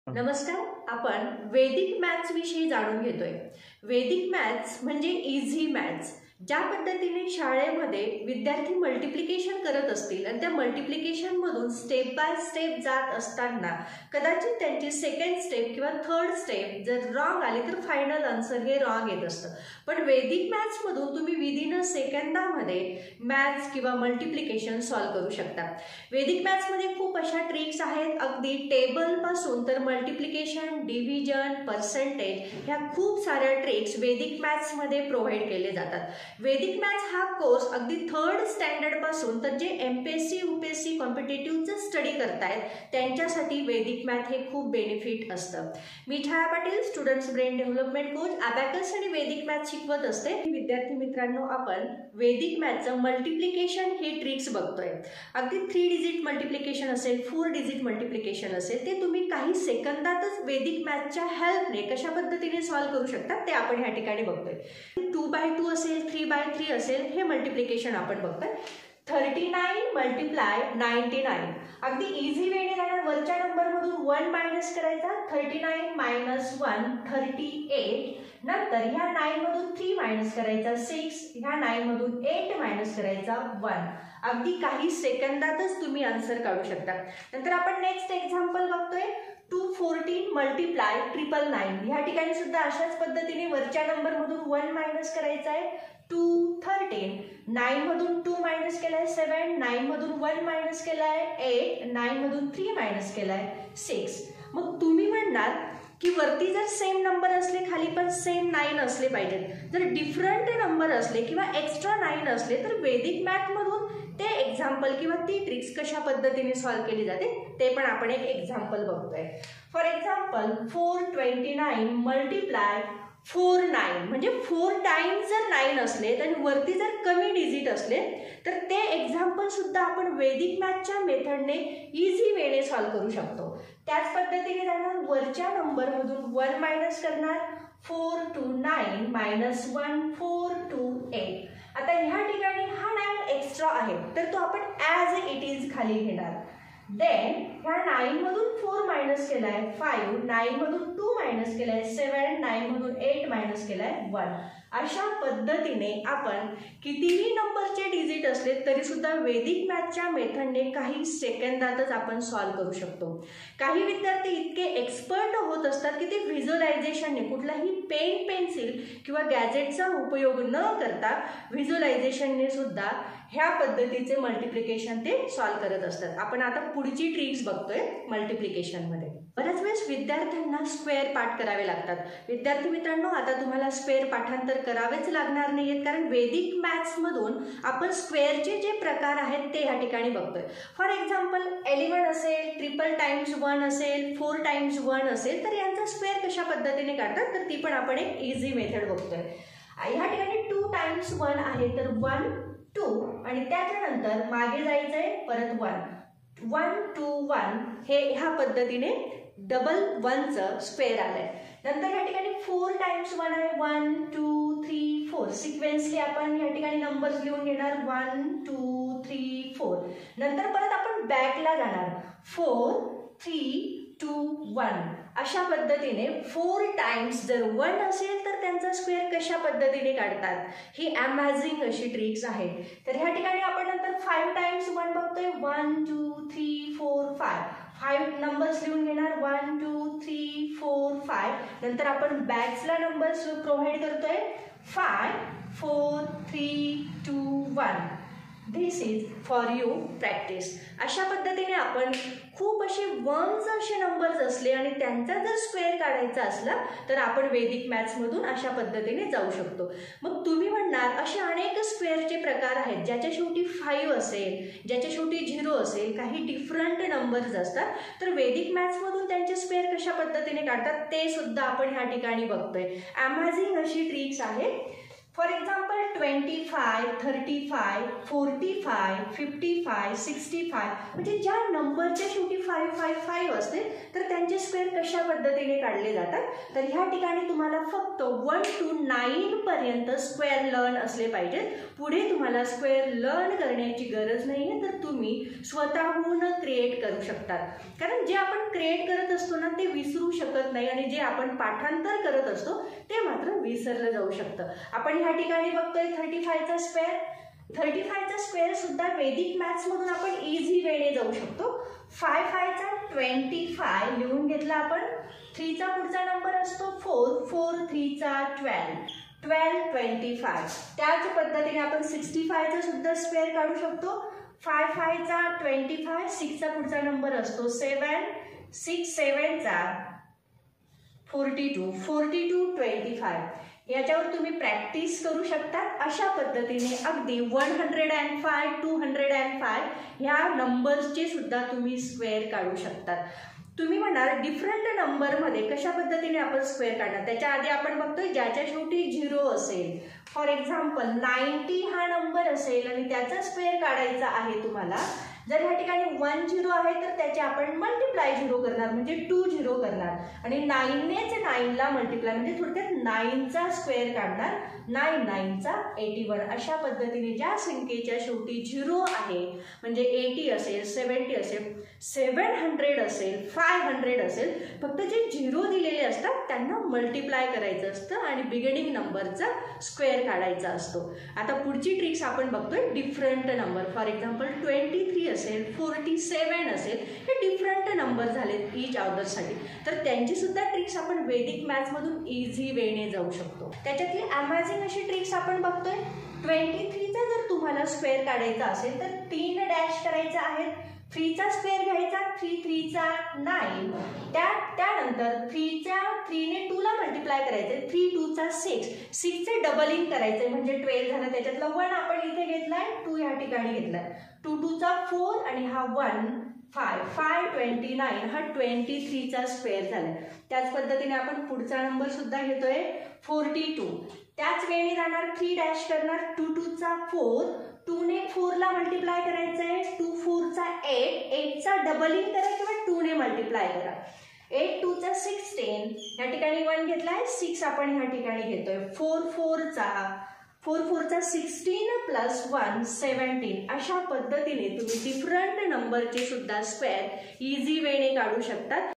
नमस्कार. आपण वैदिक मॅथ्स विषयी जाणून घेतोय. वैदिक मॅथ्स म्हणजे इझी मॅथ्स. ज्या पद्धतीने शाळेमध्ये विद्यार्थी मल्टिप्लिकेशन करत असतील आणि त्या मल्टिप्लिकेशन मधून स्टेप बाय स्टेप जात असताना कदाचित त्यांची सेकंड स्टेप किंवा थर्ड स्टेप जर रॉंग आली तर फायनल आन्सर हे रॉंग येत असतं. पण वैदिक मॅथ्स मधून तुम्ही विदिन अ सेकंदामध्ये मॅथ्स किंवा मल्टिप्लिकेशन सॉल्व्ह करू शकता. वैदिक मॅथ्स मध्ये खूप अशा ट्रिक्स आहेत. अगदी टेबल पासून तर मल्टिप्लिकेशन, डिव्हिजन, पर्सेंटेज ह्या खूप साऱ्या ट्रिक्स वैदिक मॅथ्स मध्ये प्रोव्हाइड केले जातात. वैदिक मॅथ्स हा कोर्स अगदी थर्ड स्टँडर्ड पासून तर जे एमपीएससी यूपीएससी कॉम्पिटेटिव्हचं स्टडी करतायत त्यांच्यासाठी वैदिक मॅथ हे खूप बेनिफिट असतं. मी Chhaya Patil, students brain development coach, abacus आणि वैदिक मॅथ शिकवत असते. विद्यार्थी मित्रांनो, आपण वैदिक मॅथचं मल्टिप्लिकेशन ही ट्रिक्स बघतोय. अगदी 3 डिजिट मल्टिप्लिकेशन असेल, 4 डिजिट मल्टिप्लिकेशन असेल, ते तुम्ही काही सेकंदातच वैदिक मॅथच्या हेल्पने कशा पद्धतीने सॉल्व्ह करू शकता ते आपण ह्या ठिकाणी बघतोय. 2/2 असेल, 3/3 असेल, हे मल्टिप्लिकेशन आपण बघतोय. 39 मल्टिप्लाय 99 अगदी इझी वेने जाणार. वरच्या नंबर मधून 1 मायनस करायचा. 39 मायनस 1 38. नंतर ह्या 9 मधून 3 मायनस करायचा 6. ह्या 9 मधून 8 मायनस करायचा 1. अगदी काही सेकंदातच तुम्ही आन्सर काढू शकता. नंतर आपण नेक्स्ट एक्झाम्पल बघतोय. 214 मल्टिप्लाय 999. ह्या ठिकाणी सुद्धा अशाच पद्धतीने वरच्या नंबर मधून 1 मायनस करायचा आहे. 213. 9 मधून 2 मायनस केलाय 7. 9 मधून 1 मायनस केलाय 8. 9 मधून 3 मायनस केलाय 6. मग तुम्ही म्हणणार की वरती जर सेम नंबर असले, खाली पण सेम 9 असले पाहिजेत. जर डिफरंट नंबर असले किंवा एक्स्ट्रा 9 असले तर वैदिक मॅथ मधून ते एक्झाम्पल किंवा ती ट्रिक्स कशा पद्धतीने सॉल्व्ह केली जाते ते पण आपण एक एक्झाम्पल बघतोय. फॉर एक्झाम्पल 429 मल्टिप्लाय 49 म्हणजे 4 टाइम्स जर 9 असले आणि वरती जर कमी डिजिट असले तर ते एक्झाम्पल सुद्धा आपण वैदिक मॅथच्या मेथडने इझी वेने सॉल्व्ह करू शकतो. त्याच पद्धतीने जाणार. वरच्या नंबर मधून 1 मायनस करणार. 429 मायनस 1 428. आता ह्या ठिकाणी हा 9 एक्स्ट्रा आहे तर तो आपण ॲज इट इज खाली घेणार. देन ह्या 9 मधून 4 मायनस केलाय 5. 9 मधून 2 मायनस केलाय 7. 9 मधून 8 मायनस केलाय 1. अशा पद्धतीने आपण कितीही नंबरचे डिजिट असले तरी सुद्धा वैदिक मॅथच्या मेथडने काही सेकंदातच आपण सॉल्व्ह करू शकतो. काही विद्यार्थी इतके एक्सपर्ट होत असतात की ते व्हिज्युअलायझेशनने कुठलाही पेन, पेन्सिल किंवा गॅजेटचा उपयोग न करता व्हिज्युअलायझेशनने सुद्धा ह्या पद्धतीचे मल्टिप्लिकेशन ते सॉल्व्ह करत असतात. आपण आता पुढची ट्रिक्स बघतोय मल्टिप्लिकेशन मध्ये. बऱ्याच वेळेस विद्यार्थ्यांना स्क्वेअर पाठ करावे लागतात. विद्यार्थी मित्रांनो, आता तुम्हाला स्क्वेअर पाठांतर करावेच लागणार नाहीयेत कारण वैदिक मॅथ्स मधून आपण स्क्वेअरचे जे प्रकार आहेत ते ह्या ठिकाणी बघतोय. फॉर एक्झाम्पल 11 असेल, ट्रिपल टाइम्स 1 असेल, 4 टाइम्स 1 असेल तर यांचा स्क्वेअर कशा पद्धतीने काढतात तर ती पण आपण एक इझी मेथड बघतोय. ह्या ठिकाणी 2 टाइम्स 1 आहे तर 1 2 आणि त्याच्यानंतर मागे जायचंय परत 1 1 2 1 हे ह्या पद्धतीने डबल 1चं स्क्वेअर आलंय. नंतर या ठिकाणी 4 टाइम्स 1 आहे. 1 2 3 4 सिक्वेन्सली आपण या ठिकाणी नंबर्स लिहून घेणार. 1 2 3 4. नंतर परत आपण बॅकला जाणार. 4 3 2 1 अशा पद्धतीने 4 टाइम्स जर 1 असेल तर त्यांचा स्क्वेअर कशा पद्धतीने काढतात ही अमेझिंग अशी ट्रिक्स आहे. तर ह्या ठिकाणी आपण नंतर 5 टाइम्स 1 बघतोय. 1 2 3 4 5. 5 नंबर्स लिहून घेणार. 1 2 3 4 5. नंतर आपण बॅक्सला नंबर्स प्रोव्हाइड करतोय. 5 4 3 2 1. This is for you practice. अशा पद्धतीने आपण खूप असे 1च असे नंबर्स असले आणि त्यांचा जर स्क्वेअर काढायचा असला तर आपण वैदिक मॅथ्समधून अशा पद्धतीने जाऊ शकतो. मग तुम्ही म्हणणार असे अनेक स्क्वेअरचे प्रकार आहेत ज्याच्या शेवटी 5 असेल, ज्याच्या शेवटी 0 असेल, काही डिफरंट नंबर्स असतात तर वैदिक मॅथ्समधून त्यांचे स्क्वेअर कशा पद्धतीने काढतात ते सुद्धा आपण ह्या ठिकाणी बघतोय. अमेझिंग अशी ट्रिक्स आहे. फॉर एक्झाम्पल 25 35 45 55 65 म्हणजे ज्या नंबरच्या शेवटी 555 असते तर त्यांचे स्क्वेअर कशा पद्धतीने काढले जातात तर ह्या ठिकाणी तुम्हाला फक्त 1 to 9 पर्यंत स्क्वेअर लर्न असले पाहिजेत. पुढे तुम्हाला स्क्वेअर लर्न करण्याची गरज नाहीये तर तुम्ही स्वतःहून क्रिएट करू शकतात. कारण जे आपण क्रिएट करत असतो ना ते विसरू शकत नाही आणि जे आपण पाठांतर करत असतो ते मात्र विसरलं जाऊ शकतं. आपण ह्या ठिकाणी बघतोय 35चा स्क्वेअर. 35चा स्क्वेअर सुद्धा वैदिक मॅथ्स मधून आपण इझी वेने जाऊ शकतो. 5 चा 25 लिहून घेतला आपण. 3 चा पुढचा नंबर असतो 4. 4 3 चा 12. 12 25. त्याच पद्धतीने आपण 65 चा सुद्धा स्क्वेअर काढू शकतो. 5 चा 25. 6 चा पुढचा नंबर असतो 7. 6 7 चा 42. 42 25. याच्यावर तुम्ही प्रॅक्टिस करू शकता. अशा पद्धतीने अगदी 105 205 ह्या नंबर्सचे सुद्धा तुम्ही स्क्वेअर काढू शकता. तुम्ही म्हणाल डिफरंट नंबरमध्ये कशा पद्धतीने आपण स्क्वेअर काढणार. त्याच्या आधी आपण बघतोय ज्याच्या शेवटी 0 असेल. फॉर एक्झाम्पल 90 हा नंबर असेल आणि त्याचा स्क्वेअर काढायचा आहे तुम्हाला. जर ह्या ठिकाणी 1 0 आहे तर त्याचे आपण मल्टिप्लाय 0 करणार म्हणजे 2 0 करणार आणि 9नेच 9ला मल्टिप्लाय म्हणजे थोडक्यात 9चा स्क्वेअर काढणार. 9 9चा 81. अशा पद्धतीने ज्या संख्येच्या शेवटी 0 आहे म्हणजे 80 असेल 70 असेल 700 असेल 500 असेल फक्त जे 0 दिलेले असतात त्यांना मल्टिप्लाय करायचं असतं आणि बिगिनिंग नंबरचा स्क्वेअर काढायचा असतो. आता पुढची ट्रिक्स आपण बघतोय डिफरंट नंबर. फॉर एक्झाम्पल 23 असेल 47 असेल हे डिफरंट नंबर झालेत ईच अदरसाठी. तर त्यांची सुद्धा ट्रिक्स आपण वैदिक मॅथ्स मधून इझी वेने जाऊ शकतो. त्याच्यातली अमेझिंग अशी ट्रिक्स आपण बघतोय. 23चा जर तुम्हाला स्क्वेअर काढायचा असेल तर 3 डॅश करायचा आहे. 3चा स्क्वेअर घ्यायचा. 3 3 चा 9. त्यानंतर 3ने 2ला मल्टिप्लाय करायचे. 3 2 चा 6. 6चे डबलिंग करायचे म्हणजे 12 झालं. त्याच्यातला 1 आपण इथे घेतलाय 2 या ठिकाणी घेतलाय. 2 2 चा 4 आणि हा 1 5. 5 29 हा 23चा स्क्वेअर झालाय. त्याच पद्धतीने आपण पुढचा नंबर सुद्धा घेतोय 42. त्याच वेळी जाणार 3 डॅश करणार. 2 2 चा 4. 2ने 4ला मल्टिप्लाय करायचंय. 2 4 चा 8. 8चा डबलिंग करा किंवा 2ने मल्टिप्लाय करा. 8 2 चा 16. या ठिकाणी 1 घेतलाय. 6 आपण ह्या ठिकाणी घेतोय. 4 4 चा 16 प्लस 1 17. अशा पद्धतीने तुम्ही डिफरंट नंबरचे सुद्धा स्क्वेअर इझी वेने काढू शकता.